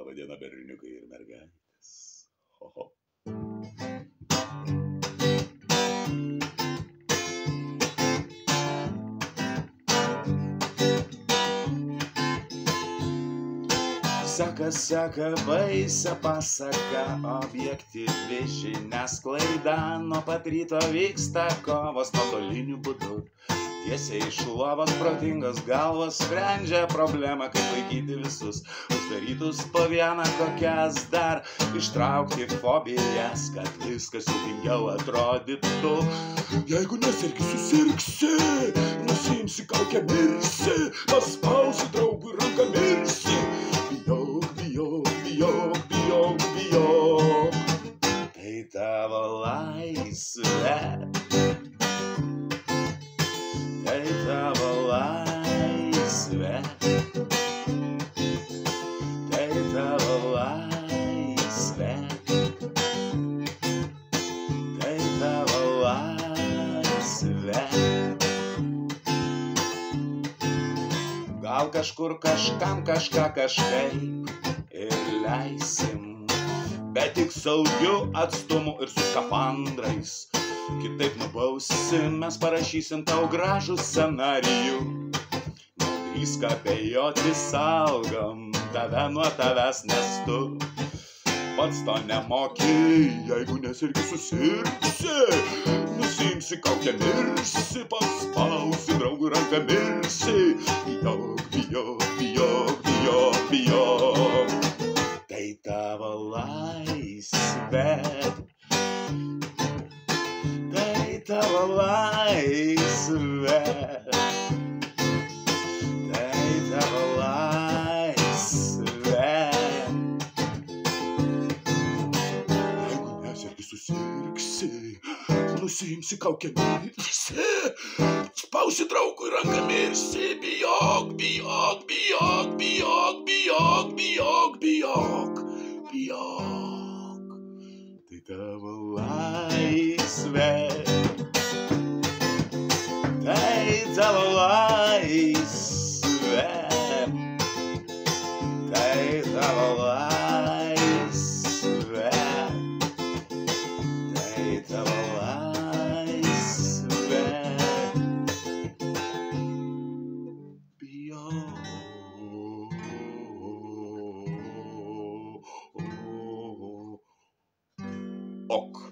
Labą dieną, berniukai ir mergaitės. Ho, ho. Seka baisią pasaką, objektyvi žiniasklaida. Nuo pat ryto vyksta kovos nuotoliniu būdu. Tiesiai iš lovos protingos galvos sprendžia problemą, kaip laikyti visus uždarytus po vieną, kokias dar ištraukti fobijas, kad viskas siaubingiau atrodytų. Jeigu nesergi, susirgsi, nusiimsi kaukę, mirsi, paspausi draugui ranką, mirsi. Bijok, bijok, bijok, bijok, bijok. Tai tavo laisvė. Tai tavo laisvė. Tai tavo laisvė. Tai tavo laisvė. Gal kažkur kažkam kažką kažkaip ir leisim, bet tik saugiu atstumu ir su skafandrais. Kitaip nubausim, mes parašysim tau gražų scenarijų. Nedrįsk abejoti, saugom tave nuo tavęs, nes tu pats to nemoki. Jeigu nesergi, susirgsi, nusiimsi kaukę, mirsi, paspausi draugui ranką, mirsi. Bijok, bijok, bijok, bijok, bijok. Tai tavo laisvė. Tai tavo laisvė. Tai tavo laisvė. Jeigu nesergi, susirgsi, nusiimsi kaukę, mirsi, spausi draugui ranką, mirsi. Bijok, bijok, bijok, bijok, bijok, bijok, bijok, bijok. Tai tavo laisvė. Tai tavo laisvė. Tai tavo laisvė. Tai tavo laisvė. Bijok. Ok.